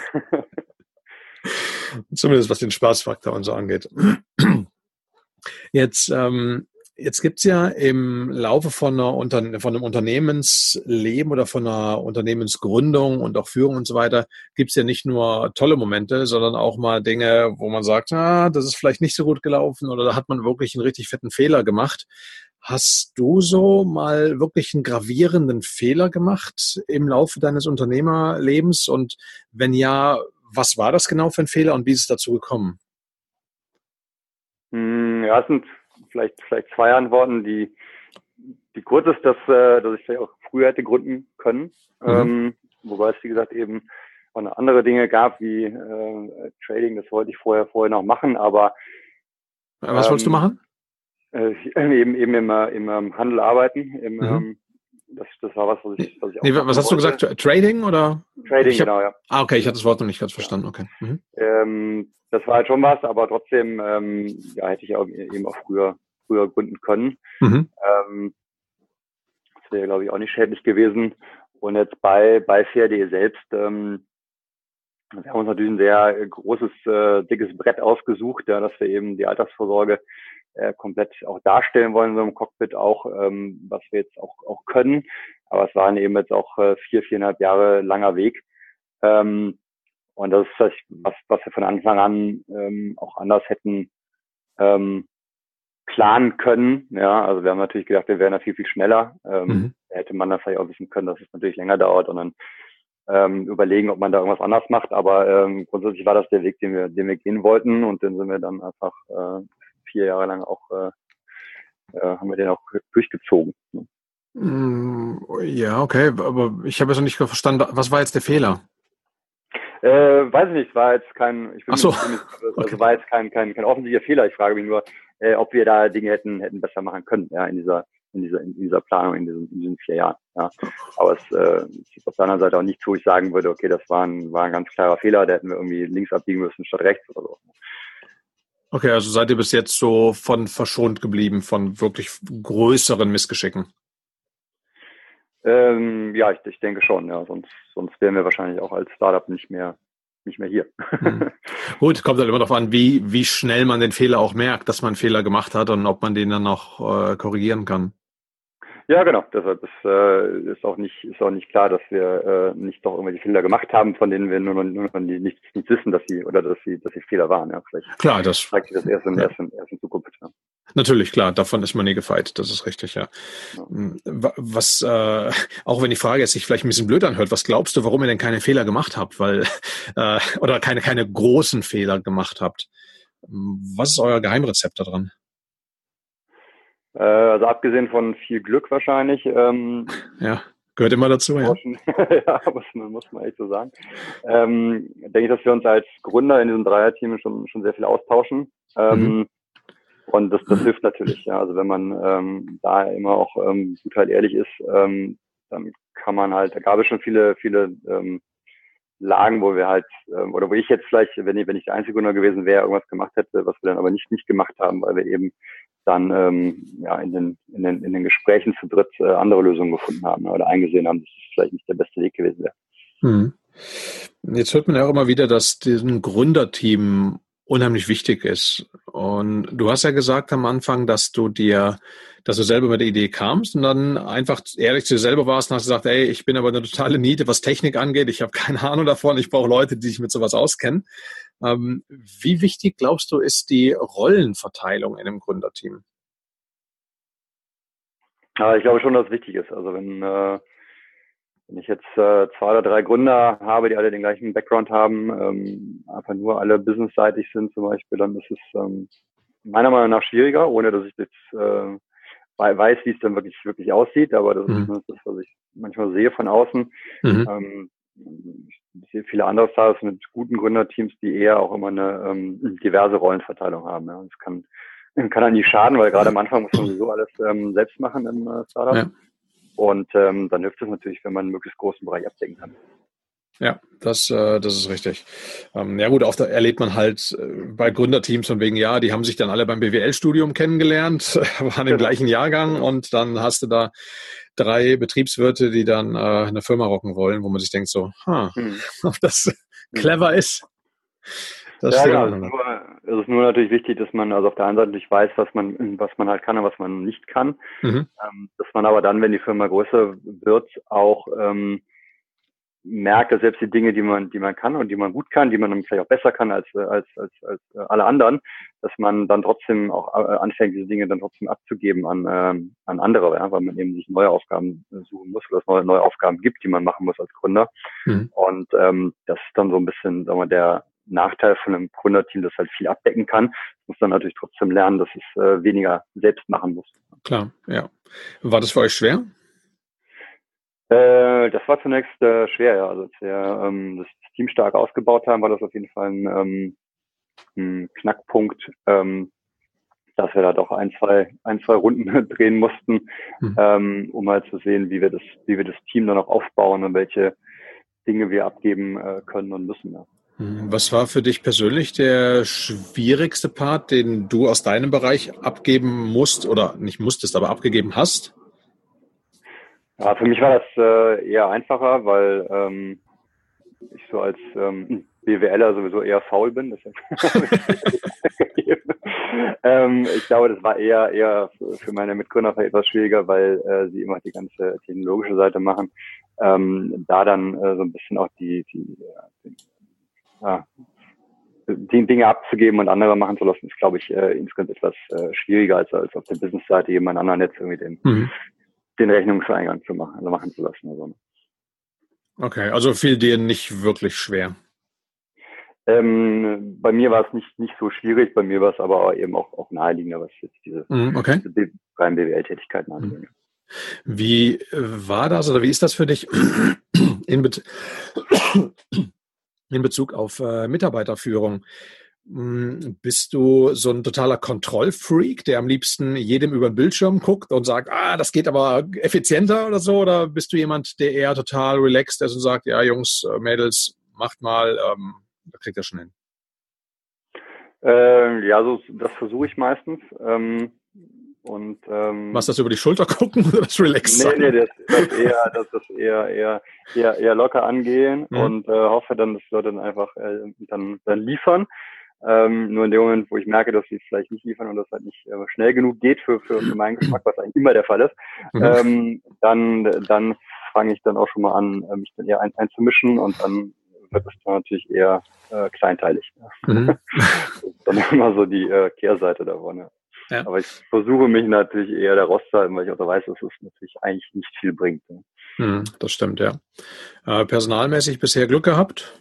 Zumindest was den Spaßfaktor und so angeht. Jetzt, ähm, jetzt gibt's ja im Laufe von, einer Unter- von einem Unternehmensleben oder von einer Unternehmensgründung und auch Führung und so weiter, gibt's ja nicht nur tolle Momente, sondern auch mal Dinge, wo man sagt, ah, das ist vielleicht nicht so gut gelaufen oder da hat man wirklich einen richtig fetten Fehler gemacht. Hast du so mal wirklich einen gravierenden Fehler gemacht im Laufe deines Unternehmerlebens? Und wenn ja, was war das genau für ein Fehler und wie ist es dazu gekommen? Ja, es sind vielleicht, vielleicht zwei Antworten. Die, die kurze ist, dass, dass ich vielleicht auch früher hätte gründen können. Mhm. Ähm, wobei es, wie gesagt, eben auch noch andere Dinge gab, wie äh, Trading. Das wollte ich vorher, vorher noch machen, aber Was ähm, wolltest du machen? Äh, eben, eben im, im, im Handel arbeiten. Im, mhm. ähm, das, das war was, was ich, was ich auch nee, was hast wollte. du gesagt? Trading oder? Trading, hab, genau, ja. Ah, okay, ich hatte das Wort noch nicht ganz verstanden. Okay. Mhm. Ähm, das war halt schon was, aber trotzdem ähm, ja, hätte ich auch eben auch früher, früher gründen können. Mhm. Ähm, das wäre, glaube ich, auch nicht schädlich gewesen. Und jetzt bei, bei fair punkt de selbst, ähm, wir haben uns natürlich ein sehr großes, äh, dickes Brett ausgesucht, ja, dass wir eben die Altersvorsorge äh, komplett auch darstellen wollen in so einem Cockpit, auch ähm, was wir jetzt auch, auch können. Aber es waren eben jetzt auch äh, vier, viereinhalb Jahre langer Weg. Ähm, und das ist was, was wir von Anfang an ähm, auch anders hätten ähm, planen können. Ja, also wir haben natürlich gedacht, wir wären da viel, viel schneller. Ähm, mhm. Hätte man das vielleicht auch wissen können, dass es natürlich länger dauert und dann ähm, überlegen, ob man da irgendwas anders macht. Aber ähm, grundsätzlich war das der Weg, den wir, den wir gehen wollten, und den sind wir dann einfach äh, vier Jahre lang auch äh, äh, haben wir den auch durchgezogen. Ja, okay, aber ich habe jetzt noch nicht verstanden, was war jetzt der Fehler? Äh, weiß ich nicht, war jetzt kein, ich bin Ach so. Nicht, also okay. war jetzt kein, kein, kein offensichtlicher Fehler. Ich frage mich nur, äh, ob wir da Dinge hätten, hätten besser machen können, ja, in dieser, in dieser, in dieser Planung, in diesen, in diesen vier Jahren, ja. Aber es, äh, ist auf der anderen Seite auch nicht so, ich sagen würde, okay, das war ein, war ein ganz klarer Fehler, da hätten wir irgendwie links abbiegen müssen statt rechts oder so. Okay, also seid ihr bis jetzt so von verschont geblieben von wirklich größeren Missgeschicken? Ähm, ja, ich, ich denke schon, ja, sonst, sonst wären wir wahrscheinlich auch als Startup nicht mehr, nicht mehr hier. Hm. Gut, kommt halt immer darauf an, wie, wie schnell man den Fehler auch merkt, dass man einen Fehler gemacht hat und ob man den dann noch äh, korrigieren kann. Ja, genau. Deshalb ist, äh, ist auch nicht ist auch nicht klar, dass wir äh, nicht doch irgendwelche Fehler gemacht haben, von denen wir nur noch, nur noch nicht, nicht wissen, dass sie oder dass sie dass sie Fehler waren. Ja, vielleicht klar, das zeigt sich das erst in, ja. erst in, erst in Zukunft. Ja. Natürlich, klar, davon ist man nie gefeit, das ist richtig, ja. ja. Was, äh, auch wenn die Frage jetzt sich vielleicht ein bisschen blöd anhört, was glaubst du, warum ihr denn keine Fehler gemacht habt, weil äh, oder keine keine großen Fehler gemacht habt? Was ist euer Geheimrezept da dran? Also abgesehen von viel Glück wahrscheinlich. Ähm, ja, gehört immer dazu, ja. ja, muss man, muss man echt so sagen. Ähm, denke ich, dass wir uns als Gründer in diesem Dreierteam schon, schon sehr viel austauschen. Ähm, mhm. Und das, das hilft natürlich, ja. Also wenn man ähm, da immer auch ähm, gut halt ehrlich ist, ähm, dann kann man halt, da gab es schon viele, viele ähm, Lagen, wo wir halt, ähm, oder wo ich jetzt vielleicht, wenn ich, wenn ich der einzige Gründer gewesen wäre, irgendwas gemacht hätte, was wir dann aber nicht, nicht gemacht haben, weil wir eben dann ähm, ja in den, in den in den Gesprächen zu dritt äh, andere Lösungen gefunden haben, ne, oder eingesehen haben, dass es vielleicht nicht der beste Weg gewesen wäre. Hm. Jetzt hört man ja auch immer wieder, dass diesem Gründerteam unheimlich wichtig ist. Und du hast ja gesagt am Anfang, dass du dir, dass du selber mit der Idee kamst und dann einfach ehrlich zu dir selber warst und hast gesagt, ey, ich bin aber eine totale Niete, was Technik angeht. Ich habe keine Ahnung davon. Ich brauche Leute, die sich mit sowas auskennen. Ähm, wie wichtig, glaubst du, ist die Rollenverteilung in einem Gründerteam? Ja, ich glaube schon, dass es wichtig ist. Also wenn, äh, wenn ich jetzt äh, zwei oder drei Gründer habe, die alle den gleichen Background haben, ähm, einfach nur alle businessseitig sind zum Beispiel, dann ist es ähm, meiner Meinung nach schwieriger, ohne dass ich jetzt äh, weiß, wie es dann wirklich wirklich aussieht. Aber das mhm. ist das, was ich manchmal sehe von außen. Mhm. Ähm, ich sehe viele andere Startups mit guten Gründerteams, die eher auch immer eine ähm, diverse Rollenverteilung haben. Ja. Das kann kann dann nicht schaden, weil gerade am Anfang muss man sowieso alles ähm, selbst machen im äh, Startup. Ja. Und ähm, dann hilft es natürlich, wenn man einen möglichst großen Bereich abdecken kann. Ja, das, äh, das ist richtig. Ähm, ja gut, oft erlebt man halt äh, bei Gründerteams von wegen, ja, die haben sich dann alle beim B W L-Studium kennengelernt, waren im genau. gleichen Jahrgang und dann hast du da drei Betriebswirte, die dann äh, eine Firma rocken wollen, wo man sich denkt so, ha, hm. ob das clever ist. Das ja, genau. Es ist, nur, es ist nur natürlich wichtig, dass man also auf der einen Seite nicht weiß, was man, was man halt kann und was man nicht kann. Mhm. Ähm, dass man aber dann, wenn die Firma größer wird, auch ähm, merkt, dass selbst die Dinge, die man, die man kann und die man gut kann, die man dann vielleicht auch besser kann als als als als alle anderen, dass man dann trotzdem auch anfängt, diese Dinge dann trotzdem abzugeben an ähm, an andere, ja, weil man eben sich neue Aufgaben suchen muss oder es neue neue Aufgaben gibt, die man machen muss als Gründer. Mhm. Und ähm, das ist dann so ein bisschen, sagen wir, der Nachteil von einem Gründerteam, das halt viel abdecken kann. muss dann natürlich trotzdem lernen, dass es äh, weniger selbst machen muss. Klar, ja. War das für euch schwer? Äh, das war zunächst äh, schwer, ja. Also als wir ähm, das Team stark ausgebaut haben, war das auf jeden Fall ein, ähm, ein Knackpunkt, ähm, dass wir da doch ein, zwei, ein, zwei Runden drehen mussten, mhm. ähm, um halt zu sehen, wie wir das, wie wir das Team dann auch aufbauen und welche Dinge wir abgeben äh, können und müssen. Ja. Was war für dich persönlich der schwierigste Part, den du aus deinem Bereich abgeben musst oder nicht musstest, aber abgegeben hast? Ja, für mich war das äh, eher einfacher, weil ähm, ich so als ähm, BWLer sowieso eher faul bin. ähm, ich glaube, das war eher eher für meine Mitgründer etwas schwieriger, weil äh, sie immer die ganze technologische Seite machen. Ähm, da dann äh, so ein bisschen auch die die, die, ja, die Dinge abzugeben und andere machen zu lassen, ist, glaube ich, äh, insgesamt etwas äh, schwieriger als, als auf der Business-Seite jemand anderen jetzt irgendwie den, mhm. den Rechnungseingang zu machen, also machen zu lassen. Also. Okay, also fiel dir nicht wirklich schwer? Ähm, bei mir war es nicht nicht so schwierig, bei mir war es aber eben auch, auch naheliegender, was jetzt diese, mm, okay. diese reinen B W L-Tätigkeiten angeht. Wie war das oder wie ist das für dich in, Be- in Bezug auf äh, Mitarbeiterführung? Bist du so ein totaler Kontrollfreak, der am liebsten jedem über den Bildschirm guckt und sagt, ah, das geht aber effizienter oder so? Oder bist du jemand, der eher total relaxed ist und sagt, ja, Jungs, Mädels, macht mal, ähm, da kriegt er schon hin? Äh, ja, so, das versuche ich meistens. Ähm, und ähm, Was, das über die Schulter gucken oder das relaxed sein? Nee, nee, das, das eher, das, das eher, eher, eher, eher locker angehen mhm. und äh, hoffe dann, dass Leute dann einfach äh, dann, dann liefern. Ähm, nur in dem Moment, wo ich merke, dass sie es vielleicht nicht liefern und das halt nicht äh, schnell genug geht für, für, für meinen Geschmack, was eigentlich immer der Fall ist, mhm. ähm, dann, dann fange ich dann auch schon mal an, äh, mich dann eher ein, einzumischen und dann wird es dann natürlich eher äh, kleinteilig. Mhm. Das ist dann immer so die äh, Kehrseite davon. Ja. Ja. Aber ich versuche mich natürlich eher da rauszuhalten, weil ich auch weiß, dass es natürlich eigentlich nicht viel bringt. Ne? Mhm, das stimmt, ja. Äh, personalmäßig bisher Glück gehabt?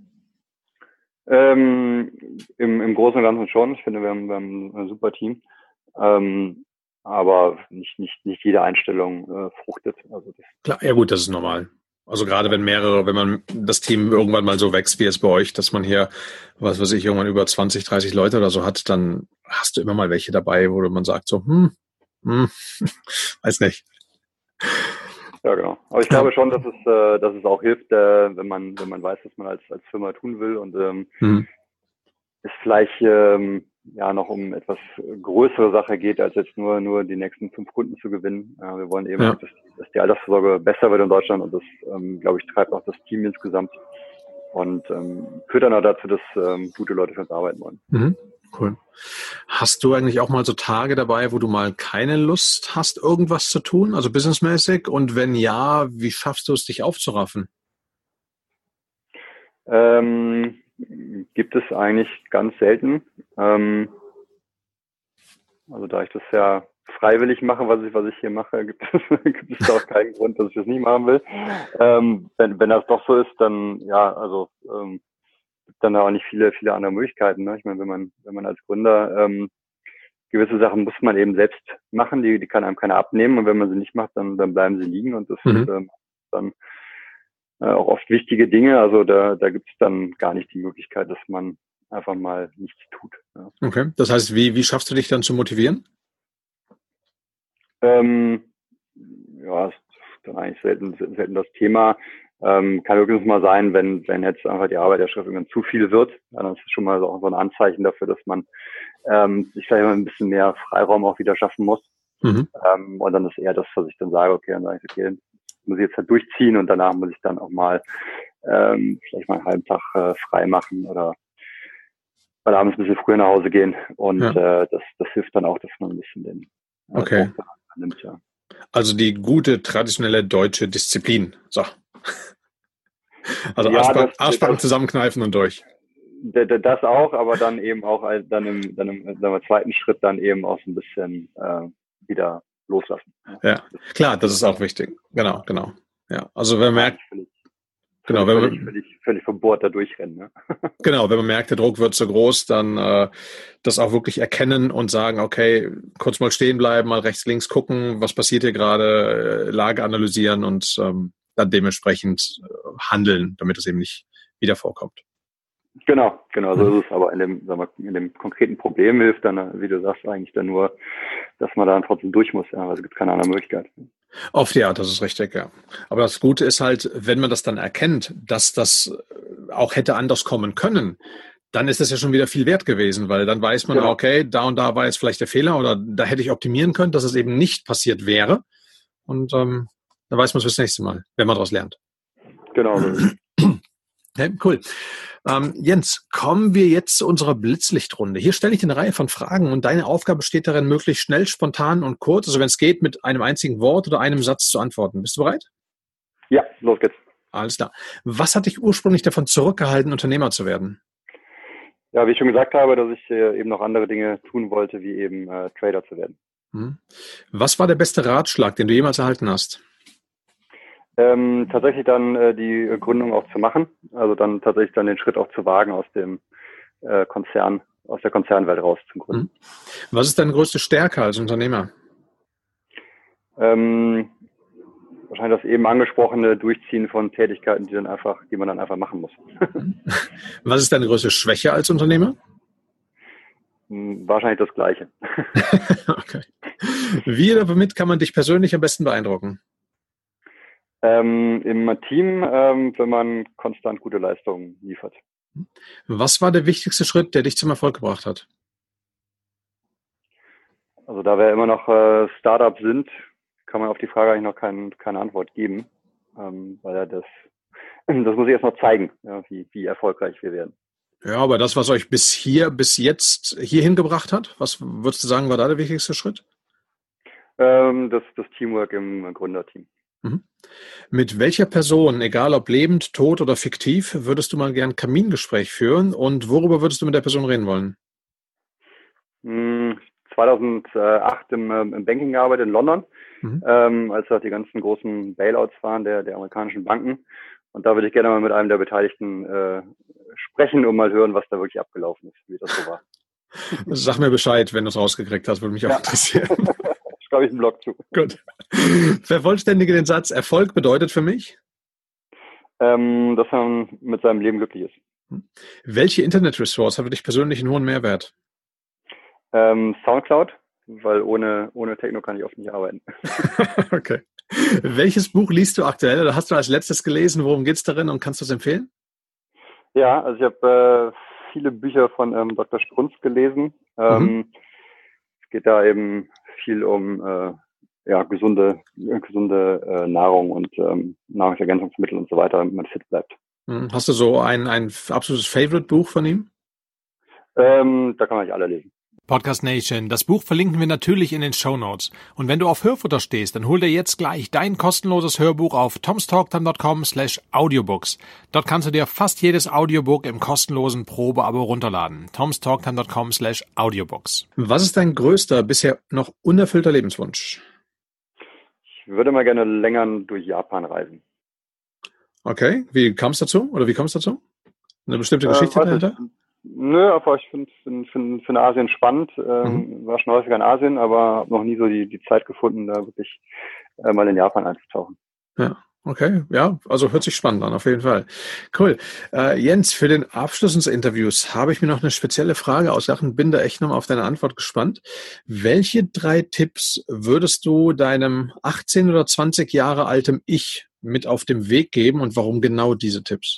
Ähm, im, Im Großen und Ganzen schon. Ich finde, wir haben, wir haben ein super Team. Ähm, aber nicht, nicht, nicht jede Einstellung äh, fruchtet. Also das Klar, ja gut, das ist normal. Also gerade wenn mehrere, wenn man das Team irgendwann mal so wächst wie es bei euch, dass man hier, was weiß ich, irgendwann über zwanzig, dreißig Leute oder so hat, dann hast du immer mal welche dabei, wo man sagt so, hm, hm, weiß nicht. Ja, genau. Aber ich glaube schon, dass es, äh, dass es auch hilft, äh, wenn man, wenn man weiß, was man als, als Firma tun will und ähm, mhm. es vielleicht ähm, ja noch um etwas größere Sache geht, als jetzt nur nur die nächsten fünf Kunden zu gewinnen. Äh, wir wollen eben, ja. dass, dass die Altersvorsorge besser wird in Deutschland und das, ähm, glaube ich, treibt auch das Team insgesamt und ähm, führt dann auch dazu, dass ähm, gute Leute für uns arbeiten wollen. Mhm. Cool. Hast du eigentlich auch mal so Tage dabei, wo du mal keine Lust hast, irgendwas zu tun, also businessmäßig? Und wenn ja, wie schaffst du es, dich aufzuraffen? Ähm, gibt es eigentlich ganz selten. Ähm, also da ich das ja freiwillig mache, was ich, was ich hier mache, gibt es, gibt es da auch keinen Grund, dass ich das nicht machen will. Ähm, wenn, wenn das doch so ist, dann ja, also ähm, gibt dann auch nicht viele, viele andere Möglichkeiten. Ne? Ich meine, wenn man, wenn man als Gründer ähm, gewisse Sachen muss man eben selbst machen, die, die kann einem keiner abnehmen und wenn man sie nicht macht, dann, dann bleiben sie liegen und das mhm. sind ähm, dann äh, auch oft wichtige Dinge. Also da, da gibt es dann gar nicht die Möglichkeit, dass man einfach mal nichts tut. Ja. Okay, das heißt, wie, wie schaffst du dich dann zu motivieren? Ähm, ja, das ist dann eigentlich selten, selten das Thema. Ähm, kann höchstens mal sein, wenn, wenn jetzt einfach die Arbeit der Schrift irgendwann zu viel wird. Ja, dann ist es schon mal so, auch so ein Anzeichen dafür, dass man ähm, sich vielleicht mal ein bisschen mehr Freiraum auch wieder schaffen muss. Mhm. Ähm, und dann ist eher das, was ich dann sage, okay, dann sage ich, okay, muss ich jetzt halt durchziehen und danach muss ich dann auch mal ähm, vielleicht mal einen halben Tag äh, frei machen oder mal abends ein bisschen früher nach Hause gehen. Und ja. äh, das, das hilft dann auch, dass man ein bisschen den äh, okay. nimmt, ja. Also die gute, traditionelle deutsche Disziplin. So. Also ja, Arschbacken, das, Arschbacken das, zusammenkneifen und durch. Das auch, aber dann eben auch dann im, dann im, sagen wir, zweiten Schritt dann eben auch so ein bisschen äh, wieder loslassen. Ja, klar, das ist auch wichtig. Genau, genau. Ja, also wer merkt, Genau, völlig, wenn man, völlig, völlig, völlig verbohrt da durchrennen. Ne? Genau, wenn man merkt, der Druck wird zu groß, dann äh, das auch wirklich erkennen und sagen, okay, kurz mal stehen bleiben, mal rechts, links gucken, was passiert hier gerade, äh, Lage analysieren und ähm, dann dementsprechend äh, handeln, damit es eben nicht wieder vorkommt. Genau, genau, so ist es. Aber in dem, sagen wir, in dem konkreten Problem hilft dann, wie du sagst, eigentlich dann nur, dass man dann trotzdem durch muss, ja, weil es gibt keine andere Möglichkeit. Oft ja, das ist richtig, ja. Aber das Gute ist halt, wenn man das dann erkennt, dass das auch hätte anders kommen können, dann ist das ja schon wieder viel wert gewesen, weil dann weiß man, Genau. Okay, da und da war jetzt vielleicht der Fehler oder da hätte ich optimieren können, dass es eben nicht passiert wäre. Und ähm, dann weiß man es fürs nächste Mal, wenn man daraus lernt. Genau. Okay, cool. Ähm, Jens, kommen wir jetzt zu unserer Blitzlichtrunde. Hier stelle ich dir eine Reihe von Fragen und deine Aufgabe besteht darin, möglichst schnell, spontan und kurz, also wenn es geht, mit einem einzigen Wort oder einem Satz zu antworten. Bist du bereit? Ja, los geht's. Alles klar. Was hat dich ursprünglich davon zurückgehalten, Unternehmer zu werden? Ja, wie ich schon gesagt habe, dass ich äh, eben noch andere Dinge tun wollte, wie eben äh, Trader zu werden. Hm. Was war der beste Ratschlag, den du jemals erhalten hast? Ähm, tatsächlich dann äh, die Gründung auch zu machen, also dann tatsächlich dann den Schritt auch zu wagen aus dem äh, Konzern, aus der Konzernwelt raus zu gründen. Was ist deine größte Stärke als Unternehmer? Ähm, wahrscheinlich das eben angesprochene Durchziehen von Tätigkeiten, die dann einfach, die man dann einfach machen muss. Was ist deine größte Schwäche als Unternehmer? Wahrscheinlich das Gleiche. Okay. Wie oder womit kann man dich persönlich am besten beeindrucken? Ähm, im Team, ähm, wenn man konstant gute Leistungen liefert. Was war der wichtigste Schritt, der dich zum Erfolg gebracht hat? Also da wir immer noch äh, Startups sind, kann man auf die Frage eigentlich noch kein, keine Antwort geben, ähm, weil ja das, das muss ich erst noch zeigen, ja, wie, wie erfolgreich wir werden. Ja, aber das, was euch bis hier, bis jetzt hierhin gebracht hat, was würdest du sagen, war da der wichtigste Schritt? Ähm, das, das Teamwork im Gründerteam. Mhm. Mit welcher Person, egal ob lebend, tot oder fiktiv, würdest du mal gern ein Kamingespräch führen und worüber würdest du mit der Person reden wollen? Hm, zweitausendacht im, im Banking gearbeitet in London, mhm. ähm, als da die ganzen großen Bailouts waren der, der amerikanischen Banken. Und da würde ich gerne mal mit einem der Beteiligten äh, sprechen und mal hören, was da wirklich abgelaufen ist, wie das so war. Sag mir Bescheid, wenn du es rausgekriegt hast, würde mich auch ja. interessieren. Schreibe ich einen Blog zu. Gut. Vervollständige den Satz, Erfolg bedeutet für mich? Ähm, dass man mit seinem Leben glücklich ist. Welche Internet-Ressource hat für dich persönlich einen hohen Mehrwert? Ähm, Soundcloud, weil ohne, ohne Techno kann ich oft nicht arbeiten. Okay. Welches Buch liest du aktuell oder hast du als letztes gelesen? Worum geht es darin und kannst du es empfehlen? Ja, also ich habe äh, viele Bücher von ähm, Doktor Strunz gelesen. Ähm, mhm. Es geht da eben viel um äh, ja, gesunde, gesunde äh, Nahrung und ähm, Nahrungsergänzungsmittel und so weiter, damit man fit bleibt. Hast du so ein, ein absolutes Favorite-Buch von ihm? Ähm, da kann man nicht alle lesen. Podcast Nation, das Buch verlinken wir natürlich in den Shownotes. Und wenn du auf Hörfutter stehst, dann hol dir jetzt gleich dein kostenloses Hörbuch auf tomstalktime.com slash audiobooks. Dort kannst du dir fast jedes Audiobook im kostenlosen Probeabo runterladen. tomstalktime.com slash audiobooks. Was ist dein größter, bisher noch unerfüllter Lebenswunsch? Ich würde mal gerne länger durch Japan reisen. Okay, wie kam es dazu? Oder wie kommst du dazu? Eine bestimmte Geschichte äh, dahinter? Ich. Nö, aber ich finde find, find, find Asien spannend. Ähm, mhm. War schon häufiger in Asien, aber habe noch nie so die, die Zeit gefunden, da wirklich äh, mal in Japan einzutauchen. Ja, okay. Ja, also hört sich spannend an, auf jeden Fall. Cool. Äh, Jens, für den Abschluss unseres Interviews habe ich mir noch eine spezielle Frage ausgedacht und bin da echt nochmal auf deine Antwort gespannt. Welche drei Tipps würdest du deinem achtzehn oder zwanzig Jahre altem Ich mit auf den Weg geben und warum genau diese Tipps?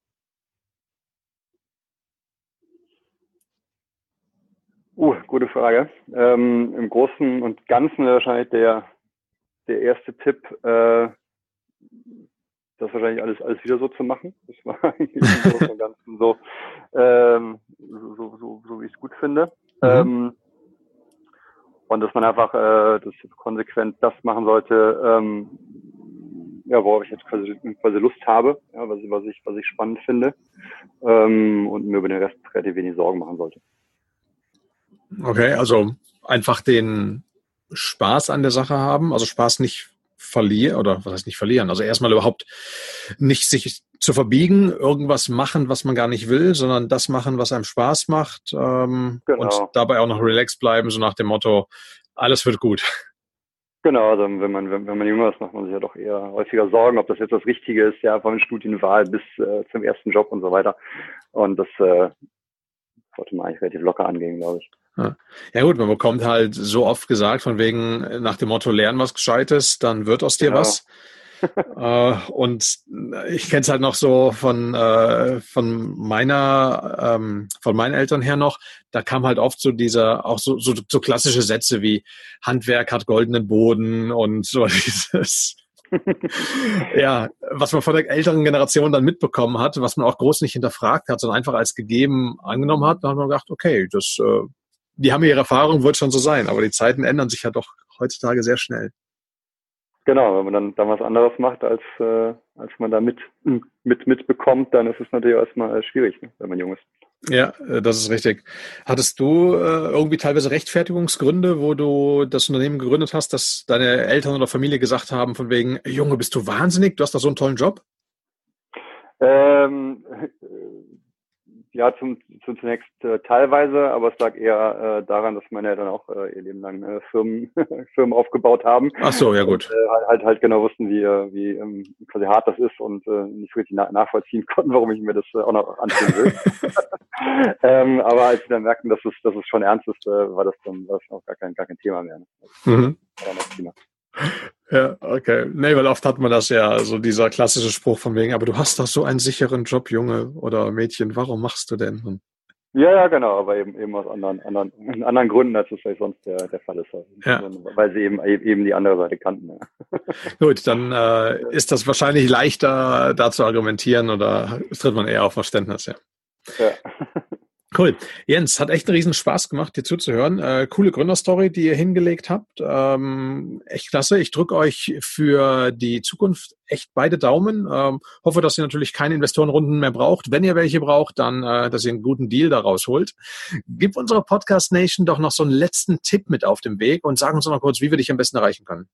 Uh, gute Frage. Ähm, im Großen und Ganzen wahrscheinlich der, der erste Tipp, äh, das wahrscheinlich alles, alles wieder so zu machen. Das war eigentlich im Großen und Ganzen so, ähm, so, so, so, so wie ich es gut finde. Mhm. Ähm, und dass man einfach äh, das konsequent das machen sollte, ähm, ja, worauf ich jetzt quasi, quasi Lust habe, ja, was, was ich, was ich spannend finde, ähm, und mir über den Rest relativ wenig Sorgen machen sollte. Okay, also einfach den Spaß an der Sache haben, also Spaß nicht verlieren, oder was heißt nicht verlieren, also erstmal überhaupt nicht sich zu verbiegen, irgendwas machen, was man gar nicht will, sondern das machen, was einem Spaß macht ähm, genau. und dabei auch noch relaxed bleiben, so nach dem Motto, alles wird gut. Genau, also wenn man wenn, wenn man jünger ist, macht man sich ja doch eher häufiger Sorgen, ob das jetzt das Richtige ist, ja, von Studienwahl bis äh, zum ersten Job und so weiter. Und das äh, sollte man eigentlich relativ locker angehen, glaube ich. Ja. ja gut, man bekommt halt so oft gesagt, von wegen nach dem Motto, lern was Gescheites, dann wird aus dir genau. was. äh, und ich kenne es halt noch so von äh, von meiner ähm, von meinen Eltern her noch, da kam halt oft so dieser auch so, so so klassische Sätze wie Handwerk hat goldenen Boden und so dieses ja, was man von der älteren Generation dann mitbekommen hat, was man auch groß nicht hinterfragt hat, sondern einfach als gegeben angenommen hat, dann hat man gedacht, okay, das äh, die haben ihre Erfahrung, wird schon so sein, aber die Zeiten ändern sich ja doch heutzutage sehr schnell. Genau, wenn man dann, dann was anderes macht, als äh, als man da mit, mit mitbekommt, dann ist es natürlich erstmal schwierig, ne, wenn man jung ist. Ja, das ist richtig. Hattest du äh, irgendwie teilweise Rechtfertigungsgründe, wo du das Unternehmen gegründet hast, dass deine Eltern oder Familie gesagt haben, von wegen, Junge, bist du wahnsinnig, du hast doch so einen tollen Job? Ähm, Ja, zum, zum zunächst äh, teilweise, aber es lag eher äh, daran, dass meine Eltern auch äh, ihr Leben lang äh, Firmen Firmen aufgebaut haben. Ach so, ja gut. Und, äh, halt halt genau wussten, wie wie ähm, quasi hart das ist und äh, nicht richtig na- nachvollziehen konnten, warum ich mir das äh, auch noch antun will. ähm, aber als sie dann merkten, dass es dass es schon ernst ist, äh, war das dann war das auch gar kein gar kein Thema mehr. Ne? Mhm. Ja, okay. Nee, weil oft hat man das ja, so dieser klassische Spruch von wegen, aber du hast doch so einen sicheren Job, Junge oder Mädchen, warum machst du denn? Ja, ja, genau, aber eben eben aus anderen anderen anderen Gründen, als es vielleicht sonst der der Fall ist. Ja. Weil sie eben eben die andere Seite kannten. Ja. Gut, dann äh, ist das wahrscheinlich leichter, da zu argumentieren oder tritt man eher auf Verständnis, ja. Ja. Cool. Jens, hat echt einen riesen Spaß gemacht, dir zuzuhören. Äh, coole Gründerstory, die ihr hingelegt habt. Ähm, echt klasse. Ich drücke euch für die Zukunft echt beide Daumen. Ähm, hoffe, dass ihr natürlich keine Investorenrunden mehr braucht. Wenn ihr welche braucht, dann, äh, dass ihr einen guten Deal daraus holt. Gib unserer Podcast Nation doch noch so einen letzten Tipp mit auf den Weg und sag uns noch kurz, wie wir dich am besten erreichen können.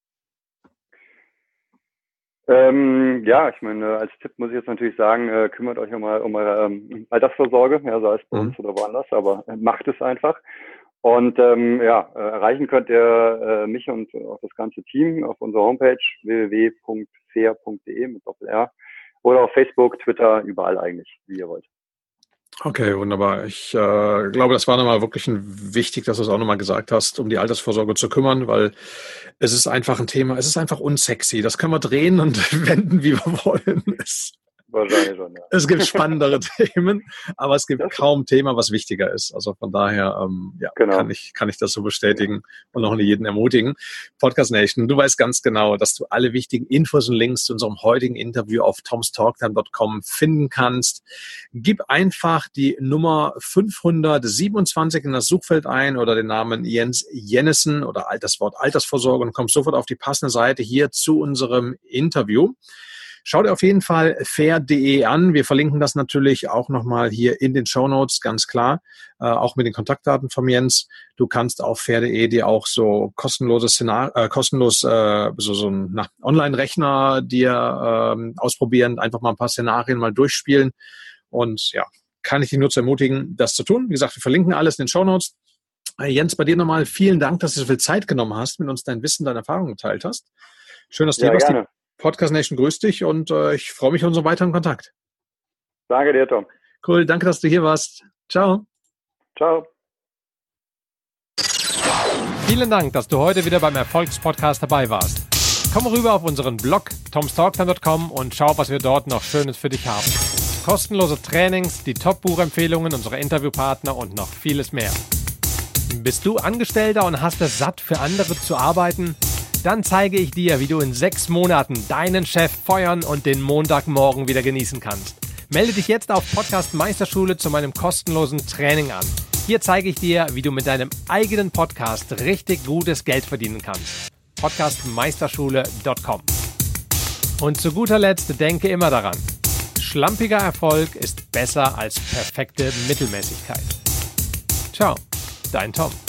Ähm, ja, ich meine, als Tipp muss ich jetzt natürlich sagen, äh, kümmert euch um, um eure ähm, Altersvorsorge, ja, sei es bei uns mhm. oder woanders, aber äh, macht es einfach. Und ähm, ja, äh, erreichen könnt ihr äh, mich und auch das ganze Team auf unserer Homepage w w w punkt fair punkt d e mit Doppel-R oder auf Facebook, Twitter, überall eigentlich, wie ihr wollt. Okay, wunderbar. Ich äh, glaube, das war nochmal wirklich ein, wichtig, dass du es auch nochmal gesagt hast, um die Altersvorsorge zu kümmern, weil es ist einfach ein Thema, es ist einfach unsexy. Das können wir drehen und wenden, wie wir wollen. Es, Wahrscheinlich schon, ja. Es gibt spannendere Themen, aber es gibt ja. kaum Thema, was wichtiger ist. Also von daher ähm, ja, genau. kann ich kann ich das so bestätigen und auch jeden ermutigen. Podcast Nation, du weißt ganz genau, dass du alle wichtigen Infos und Links zu unserem heutigen Interview auf toms talk time dot com finden kannst. Gib einfach die Nummer fünfhundertsiebenundzwanzig in das Suchfeld ein oder den Namen Jens Jennessen oder das Wort Altersvorsorge und kommst sofort auf die passende Seite hier zu unserem Interview. Schau dir auf jeden Fall fair punkt d e an. Wir verlinken das natürlich auch nochmal hier in den Shownotes, ganz klar, äh, auch mit den Kontaktdaten von Jens. Du kannst auf fair punkt d e dir auch so kostenlose Szenar- äh, kostenlos äh, so, so ein na, Online-Rechner dir ähm, ausprobieren, einfach mal ein paar Szenarien mal durchspielen. Und ja, kann ich dich nur zu ermutigen, das zu tun. Wie gesagt, wir verlinken alles in den Shownotes. Äh, Jens, bei dir nochmal vielen Dank, dass du so viel Zeit genommen hast, mit uns dein Wissen, deine Erfahrungen geteilt hast. Schön, dass du ja, hier warst. gerne. Podcast Nation grüßt dich und äh, ich freue mich auf unseren weiteren Kontakt. Danke dir, Tom. Cool, danke, dass du hier warst. Ciao. Ciao. Vielen Dank, dass du heute wieder beim Erfolgspodcast dabei warst. Komm rüber auf unseren Blog toms talk time dot com und schau, was wir dort noch Schönes für dich haben. Kostenlose Trainings, die Top-Buchempfehlungen unserer Interviewpartner und noch vieles mehr. Bist du Angestellter und hast es satt, für andere zu arbeiten? Dann zeige ich dir, wie du in sechs Monaten deinen Chef feuern und den Montagmorgen wieder genießen kannst. Melde dich jetzt auf Podcast Meisterschule zu meinem kostenlosen Training an. Hier zeige ich dir, wie du mit deinem eigenen Podcast richtig gutes Geld verdienen kannst. podcast meisterschule dot com. Und zu guter Letzt denke immer daran, schlampiger Erfolg ist besser als perfekte Mittelmäßigkeit. Ciao, dein Tom.